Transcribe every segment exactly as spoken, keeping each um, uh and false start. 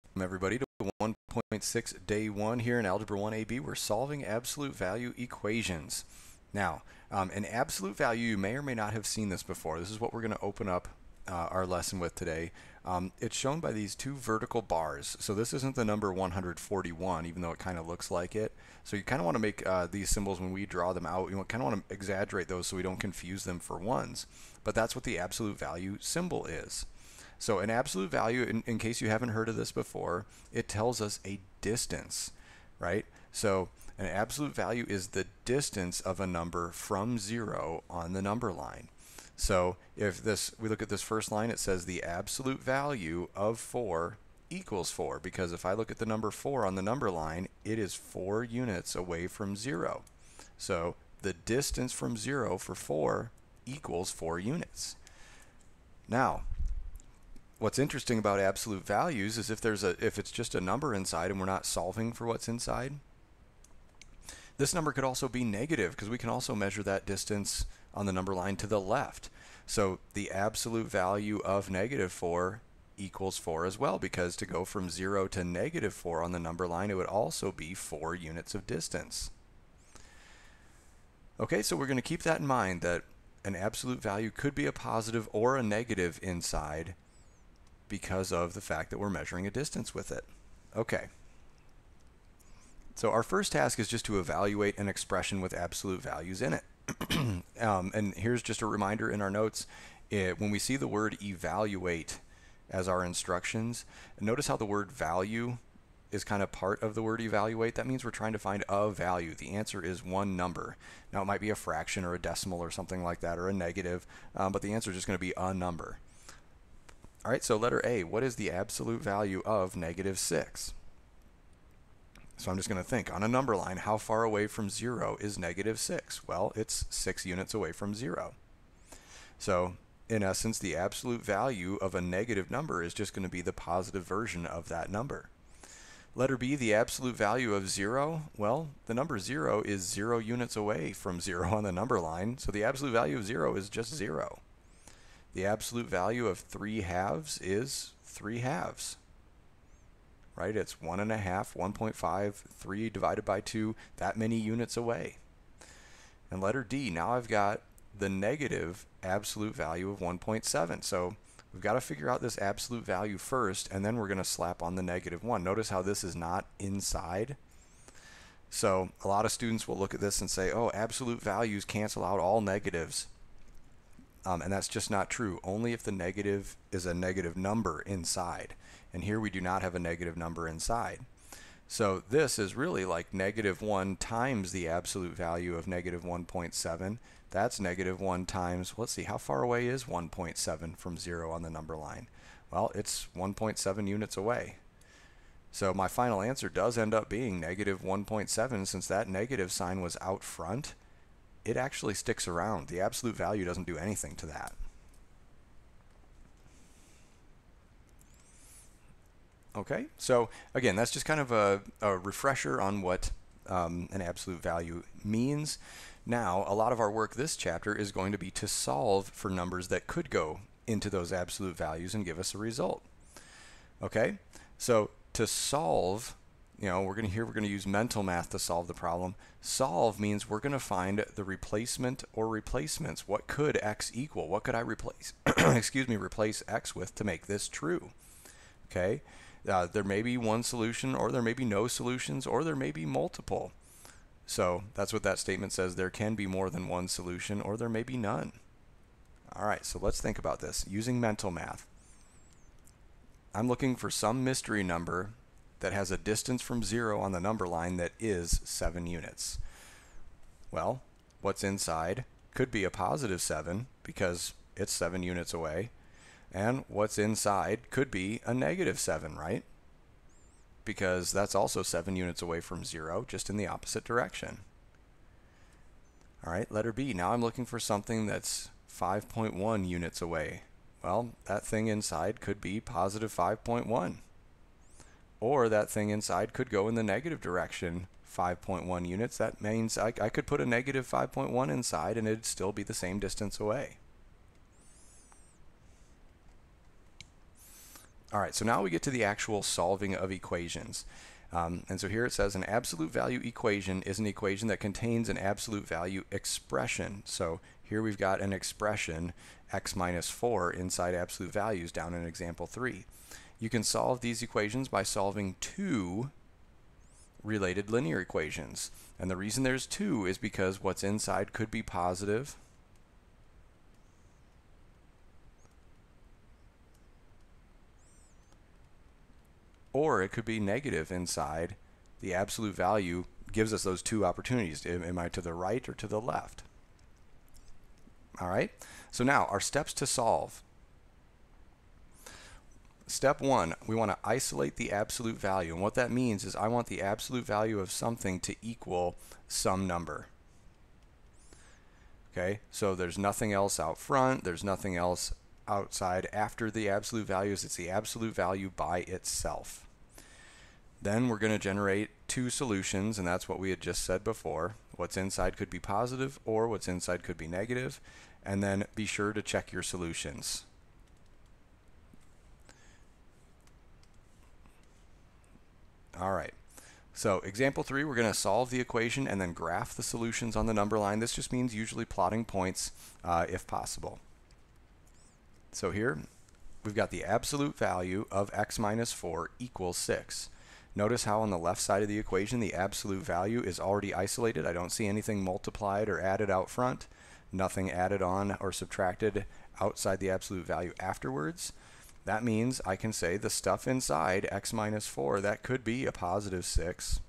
Welcome everybody to one point six day one here in Algebra one A B. We're solving absolute value equations. Now, um, an absolute value, you may or may not have seen this before. This is what we're going to open up uh, our lesson with today. Um, it's shown by these two vertical bars. So this isn't the number one hundred forty-one, even though it kind of looks like it. So you kind of want to make uh, these symbols, when we draw them out, you kind of want to exaggerate those so we don't confuse them for ones. But that's what the absolute value symbol is. So an absolute value, in, in case you haven't heard of this before, it tells us a distance, right? So an absolute value is the distance of a number from zero on the number line. So if this, we look at this first line, it says the absolute value of four equals four, because if I look at the number four on the number line, it is four units away from zero. So the distance from zero for four equals four units. Now, what's interesting about absolute values is if there's a if it's just a number inside and we're not solving for what's inside, this number could also be negative because we can also measure that distance on the number line to the left. So the absolute value of negative four equals four as well, because to go from zero to negative four on the number line, it would also be four units of distance. Okay, so we're going to keep that in mind, that an absolute value could be a positive or a negative inside, because of the fact that we're measuring a distance with it. Okay. So our first task is just to evaluate an expression with absolute values in it. um, and here's just a reminder in our notes, it, when we see the word evaluate as our instructions, notice how the word value is kind of part of the word evaluate. That means we're trying to find a value. The answer is one number. Now it might be a fraction or a decimal or something like that, or a negative, um, but the answer is just going to be a number. All right, so letter A, what is the absolute value of negative six? So I'm just going to think, on a number line, how far away from zero is negative six? Well, it's six units away from zero. So in essence, the absolute value of a negative number is just going to be the positive version of that number. Letter B, the absolute value of zero. Well, the number zero is zero units away from zero on the number line, so the absolute value of zero is just zero. The absolute value of three halves is three halves, right? It's one and a half, one point five, three divided by two, that many units away. And letter D, now I've got the negative absolute value of one point seven. So we've got to figure out this absolute value first, and then we're going to slap on the negative one. Notice how this is not inside. So a lot of students will look at this and say, oh, absolute values cancel out all negatives. Um, and that's just not true. Only if the negative is a negative number inside. And here we do not have a negative number inside. So this is really like negative one times the absolute value of negative one point seven. That's negative one times, let's see, how far away is one point seven from zero on the number line? Well, it's one point seven units away. So my final answer does end up being negative one point seven, since that negative sign was out front. It actually sticks around. The absolute value doesn't do anything to that. Okay, so again, that's just kind of a, a refresher on what um, an absolute value means. Now, a lot of our work this chapter is going to be to solve for numbers that could go into those absolute values and give us a result. Okay, so to solve, you know, we're going to here we're going to use mental math to solve the problem. Solve means we're going to find the replacement or replacements. What could x equal? What could I replace? Excuse me, replace x with to make this true? Okay, uh, there may be one solution, or there may be no solutions, or there may be multiple. So that's what that statement says. There can be more than one solution, or there may be none. All right, so let's think about this using mental math. I'm looking for some mystery number that has a distance from zero on the number line that is seven units. Well, what's inside could be a positive seven because it's seven units away, and what's inside could be a negative seven, right? Because that's also seven units away from zero, just in the opposite direction. All right, letter B. Now I'm looking for something that's five point one units away. Well, that thing inside could be positive five point one. Or that thing inside could go in the negative direction, five point one units. That means I, I could put a negative five point one inside and it'd still be the same distance away. All right, so now we get to the actual solving of equations. Um, and so here it says an absolute value equation is an equation that contains an absolute value expression. So here we've got an expression, x minus four, inside absolute values down in example three. You can solve these equations by solving two related linear equations. And the reason there's two is because what's inside could be positive or it could be negative inside. The absolute value gives us those two opportunities. Am I to the right or to the left? All right, so now our steps to solve. Step one, we want to isolate the absolute value. And what that means is I want the absolute value of something to equal some number. Okay, so there's nothing else out front, there's nothing else outside after the absolute values. It's the absolute value by itself. Then we're going to generate two solutions, and that's what we had just said before. What's inside could be positive or what's inside could be negative. And then be sure to check your solutions. All right, so example three, we're going to solve the equation and then graph the solutions on the number line. This just means usually plotting points uh, if possible. So here we've got the absolute value of x minus four equals six. Notice how on the left side of the equation the absolute value is already isolated. I don't see anything multiplied or added out front, nothing added on or subtracted outside the absolute value afterwards. That means I can say the stuff inside x minus four, that could be a positive six,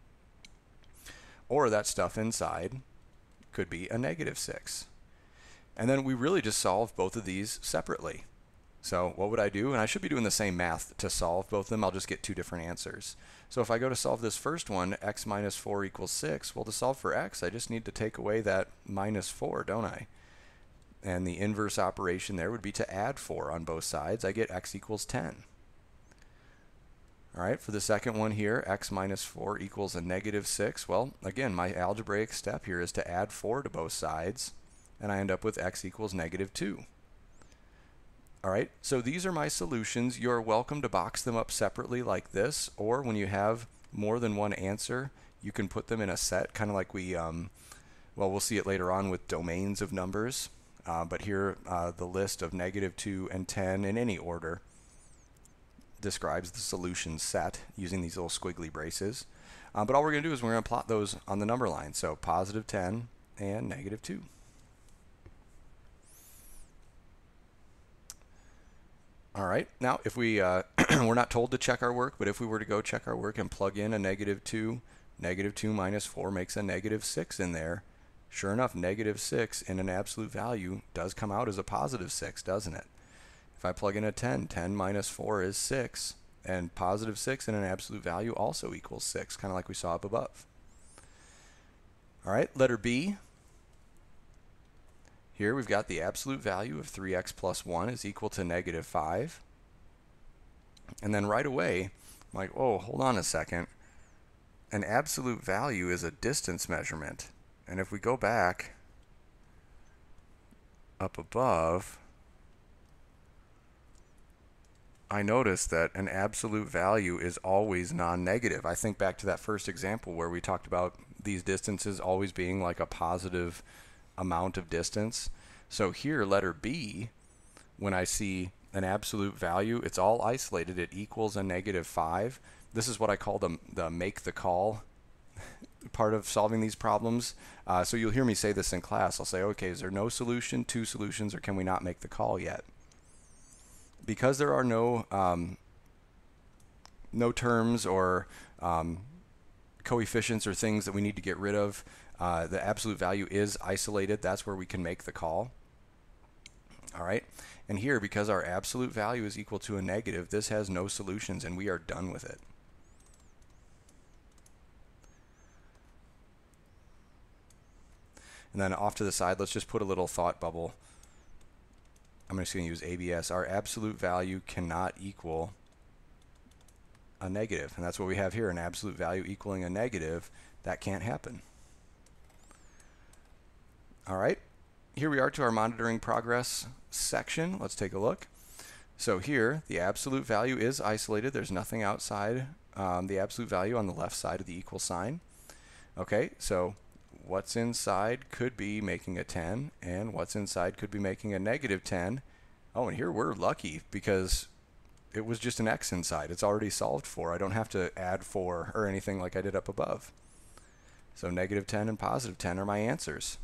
or that stuff inside could be a negative six. And then we really just solve both of these separately. So what would I do? And I should be doing the same math to solve both of them. I'll just get two different answers. So if I go to solve this first one, x minus four equals six, well, to solve for x, I just need to take away that minus four, don't I? And the inverse operation there would be to add four on both sides. I get x equals ten. All right, for the second one here, x minus four equals a negative six. Well, again, my algebraic step here is to add four to both sides, and I end up with x equals negative two. All right, so these are my solutions. You're welcome to box them up separately like this, or when you have more than one answer, you can put them in a set, kind of like we, um, well, we'll see it later on with domains of numbers. Uh, but here, uh, the list of negative two and ten in any order describes the solution set using these little squiggly braces. Uh, but all we're going to do is we're going to plot those on the number line. So positive ten and negative two. All right, now if we, uh, we're not told to check our work, but if we were to go check our work and plug in a negative two, negative two minus four makes a negative six in there. Sure enough, negative six in an absolute value does come out as a positive six, doesn't it? If I plug in a ten, ten minus four is six, and positive six in an absolute value also equals six, kind of like we saw up above. All right, letter B. Here we've got the absolute value of three x plus one is equal to negative five. And then right away, I'm like, oh, hold on a second. An absolute value is a distance measurement. And if we go back up above, I notice that an absolute value is always non-negative. I think back to that first example where we talked about these distances always being like a positive amount of distance. So here, letter B, when I see an absolute value, it's all isolated. It equals a negative five. This is what I call the, the make the call part of solving these problems. Uh, so you'll hear me say this in class. I'll say, okay, is there no solution, two solutions, or can we not make the call yet? Because there are no um, no terms or um, coefficients or things that we need to get rid of, uh, the absolute value is isolated. That's where we can make the call. All right, and here, because our absolute value is equal to a negative, this has no solutions and we are done with it. And then off to the side, let's just put a little thought bubble. I'm just going to use A B S. Our absolute value cannot equal a negative. And that's what we have here, an absolute value equaling a negative. That can't happen. All right, here we are to our monitoring progress section. Let's take a look. So here, the absolute value is isolated. There's nothing outside um, the absolute value on the left side of the equal sign. Okay, so what's inside could be making a ten, and what's inside could be making a negative ten. Oh, and here we're lucky because it was just an x inside. It's already solved for. I don't have to add four or anything like I did up above. So negative ten and positive ten are my answers.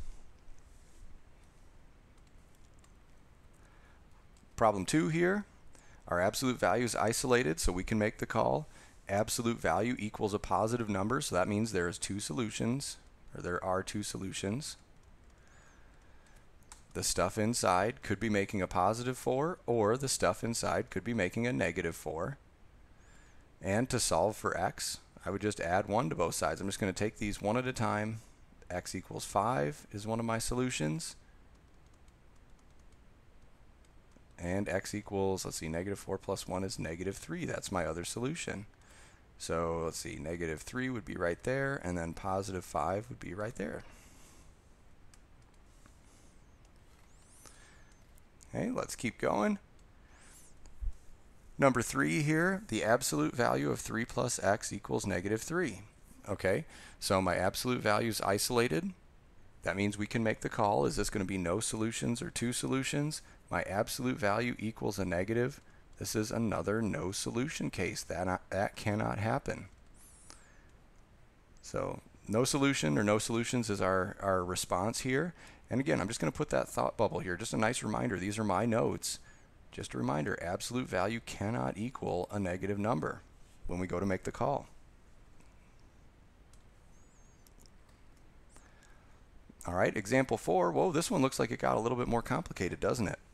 Problem two here, our absolute value is isolated, so we can make the call. Absolute value equals a positive number, so that means there's two solutions, or there are two solutions. The stuff inside could be making a positive four, or the stuff inside could be making a negative four. And to solve for x, I would just add one to both sides. I'm just going to take these one at a time. X equals five is one of my solutions. And x equals, let's see, negative four plus one is negative three. That's my other solution. So let's see, negative three would be right there, and then positive five would be right there. Okay, let's keep going. Number three here, the absolute value of three plus x equals negative three. Okay, so my absolute value is isolated. That means we can make the call. Is this going to be no solutions or two solutions? My absolute value equals a negative. This is another no solution case. That, not, that cannot happen. So no solution or no solutions is our, our response here. And again, I'm just going to put that thought bubble here. Just a nice reminder. These are my notes. Just a reminder, absolute value cannot equal a negative number when we go to make the call. All right, example four. Whoa, this one looks like it got a little bit more complicated, doesn't it?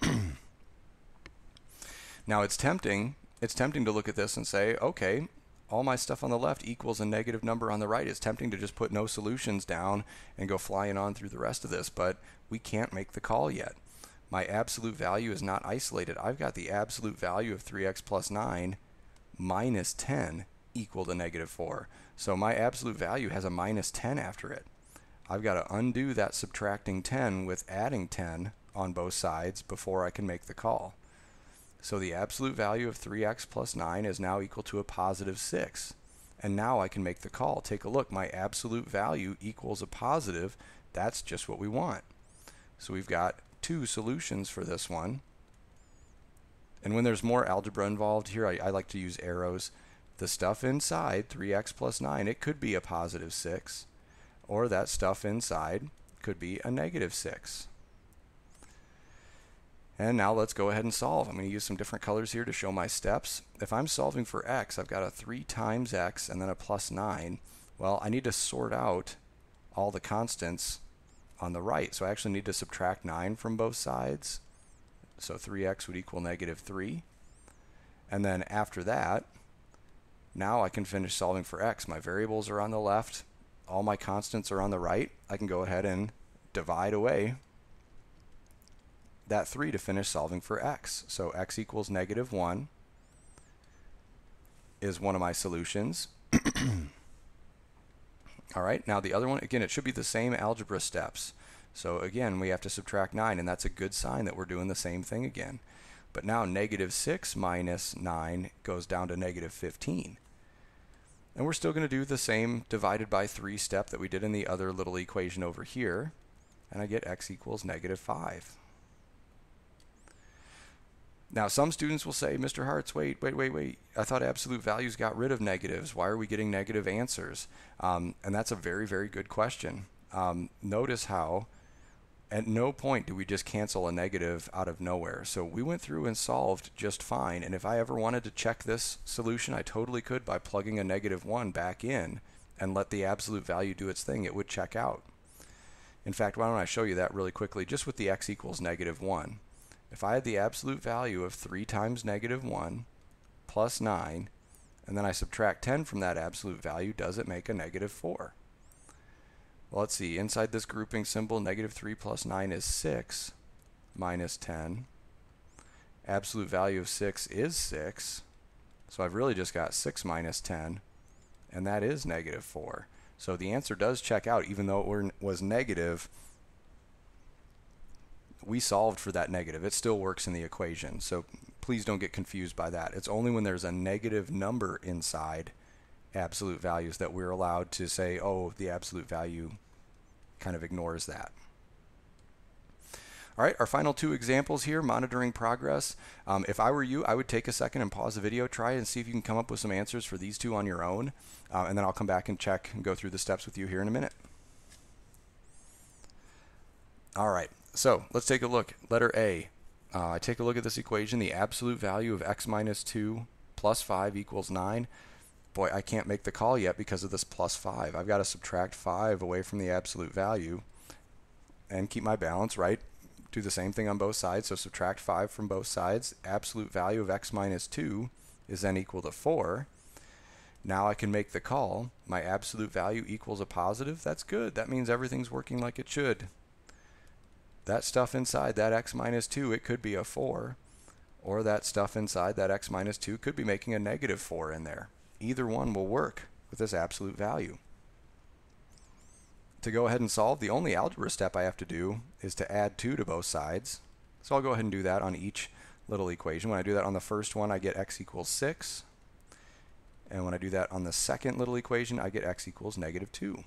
Now it's tempting, it's tempting to look at this and say, okay, all my stuff on the left equals a negative number on the right. It's tempting to just put no solutions down and go flying on through the rest of this, but we can't make the call yet. My absolute value is not isolated. I've got the absolute value of three x plus nine minus ten equal to negative four. So my absolute value has a minus ten after it. I've got to undo that subtracting ten with adding ten on both sides before I can make the call. So the absolute value of three x plus nine is now equal to a positive six. And now I can make the call. Take a look. My absolute value equals a positive. That's just what we want. So we've got two solutions for this one. And when there's more algebra involved here, I, I like to use arrows. The stuff inside, three x plus nine, it could be a positive six. Or that stuff inside could be a negative six. And now let's go ahead and solve. I'm going to use some different colors here to show my steps. If I'm solving for x, I've got a three times x and then a plus nine. Well, I need to sort out all the constants on the right. So I actually need to subtract nine from both sides. So three x would equal negative three. And then after that, now I can finish solving for x. My variables are on the left. All my constants are on the right. I can go ahead and divide away that three to finish solving for x. So x equals negative one is one of my solutions. All right, now the other one, again, it should be the same algebra steps. So again, we have to subtract nine, and that's a good sign that we're doing the same thing again. But now negative six minus nine goes down to negative fifteen. And we're still going to do the same divided by three step that we did in the other little equation over here. And I get x equals negative five. Now some students will say, Mister Hartz, wait, wait, wait, wait. I thought absolute values got rid of negatives. Why are we getting negative answers? Um, and that's a very, very good question. Um, notice how at no point do we just cancel a negative out of nowhere. So we went through and solved just fine. And if I ever wanted to check this solution, I totally could by plugging a negative one back in and let the absolute value do its thing. It would check out. In fact, why don't I show you that really quickly, just with the x equals negative one. If I had the absolute value of three times negative one plus nine, and then I subtract ten from that absolute value, does it make a negative four? Well, let's see. Inside this grouping symbol, negative three plus nine is six minus ten. Absolute value of six is six. So I've really just got six minus ten, and that is negative four. So the answer does check out, even though it were, was negative. We solved for that negative. It still works in the equation. So please don't get confused by that. It's only when there's a negative number inside absolute values that we're allowed to say, oh, the absolute value kind of ignores that. All right, our final two examples here, monitoring progress. Um, if I were you, I would take a second and pause the video, try and see if you can come up with some answers for these two on your own, uh, and then I'll come back and check and go through the steps with you here in a minute. All right, so let's take a look. Letter A. Uh, I take a look at this equation. The absolute value of x minus two plus five equals nine. Boy, I can't make the call yet because of this plus five. I've got to subtract five away from the absolute value and keep my balance, right? Do the same thing on both sides, so subtract five from both sides. Absolute value of x minus two is then equal to four. Now I can make the call. My absolute value equals a positive. That's good. That means everything's working like it should. That stuff inside that x minus two, it could be a four, or that stuff inside that x minus two could be making a negative four in there. Either one will work with this absolute value. To go ahead and solve, the only algebra step I have to do is to add two to both sides. So I'll go ahead and do that on each little equation. When I do that on the first one, I get x equals six. And when I do that on the second little equation, I get x equals negative two.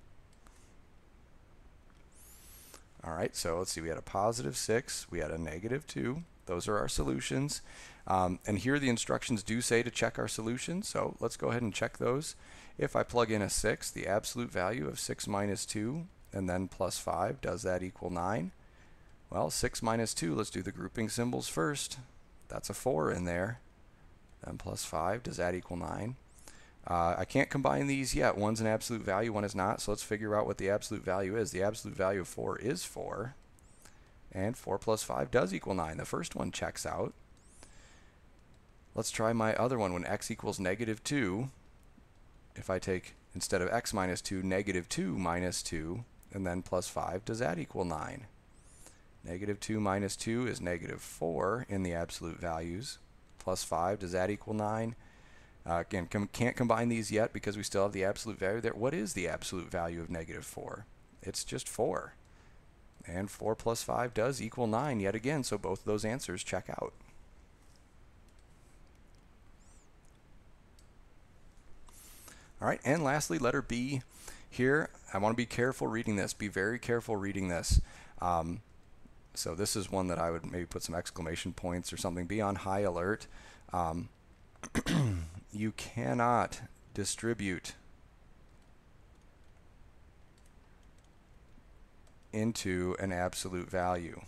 All right, so let's see, we had a positive six, we had a negative two. Those are our solutions. Um, and here the instructions do say to check our solutions, so let's go ahead and check those. If I plug in a six, the absolute value of six minus two, and then plus five, does that equal nine? Well, six minus two, let's do the grouping symbols first. That's a four in there. Then plus five, does that equal nine? Uh, I can't combine these yet. One's an absolute value, one is not, so let's figure out what the absolute value is. The absolute value of four is four, and four plus five does equal nine. The first one checks out. Let's try my other one. When x equals negative two, if I take, instead of x minus two, negative two minus two, and then plus five, does that equal nine? Negative two minus two is negative four in the absolute values. Plus five, does that equal nine? Uh, again, com can't combine these yet because we still have the absolute value there. What is the absolute value of negative four? It's just four. And four plus five does equal nine yet again, so both of those answers check out. All right, and lastly, letter B. Here, I want to be careful reading this. Be very careful reading this. Um, so this is one that I would maybe put some exclamation points or something. Be on high alert. Um, you cannot distribute into an absolute value.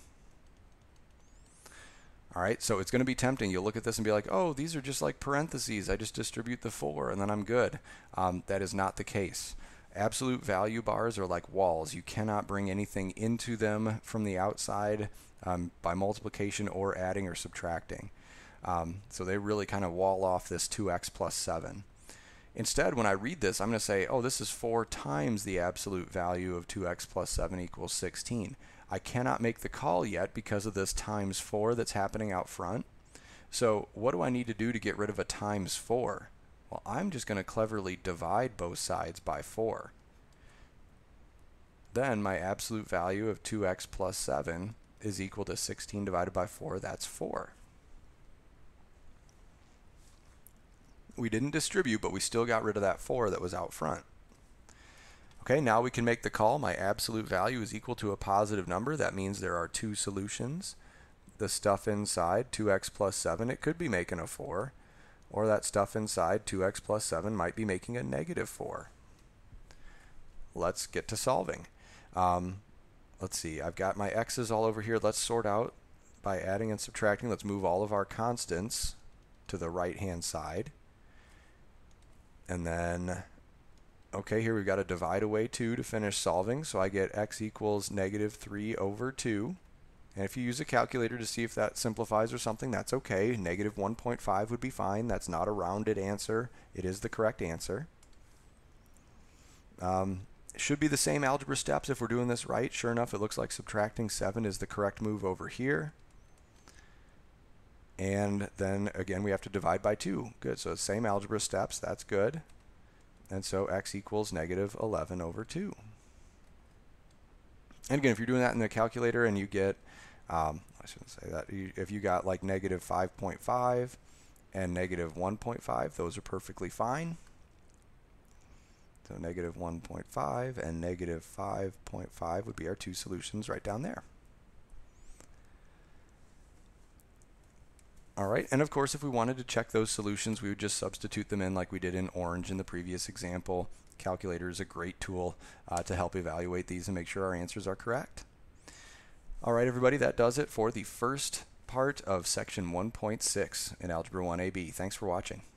All right, so it's going to be tempting. You'll look at this and be like, oh, these are just like parentheses. I just distribute the four and then I'm good. Um, that is not the case. Absolute value bars are like walls. You cannot bring anything into them from the outside um, by multiplication or adding or subtracting. Um, so they really kind of wall off this two x plus seven. Instead, when I read this, I'm going to say, oh, this is four times the absolute value of two x plus seven equals sixteen. I cannot make the call yet because of this times four that's happening out front. So what do I need to do to get rid of a times four? Well, I'm just going to cleverly divide both sides by four. Then my absolute value of two x plus seven is equal to sixteen divided by four. That's four. We didn't distribute, but we still got rid of that four that was out front. Okay, now we can make the call. My absolute value is equal to a positive number. That means there are two solutions. The stuff inside, two x plus seven, it could be making a four. Or that stuff inside, two x plus seven, might be making a negative four. Let's get to solving. Um, let's see, I've got my x's all over here. Let's sort out by adding and subtracting. Let's move all of our constants to the right-hand side. And then, okay, here we've got to divide away two to finish solving. So I get x equals negative three over two. And if you use a calculator to see if that simplifies or something, that's okay. Negative one point five would be fine. That's not a rounded answer. It is the correct answer. Um, should be the same algebra steps if we're doing this right. Sure enough, it looks like subtracting seven is the correct move over here. And then again, we have to divide by two. Good, so same algebra steps, that's good. And so x equals negative eleven over two. And again, if you're doing that in the calculator and you get, um, I shouldn't say that. If you got like negative five point five and negative one point five, those are perfectly fine. So negative one point five and negative five point five would be our two solutions right down there. All right, and of course, if we wanted to check those solutions, we would just substitute them in like we did in orange in the previous example. Calculator is a great tool uh, to help evaluate these and make sure our answers are correct. All right, everybody, that does it for the first part of section one point six in Algebra one A B. Thanks for watching.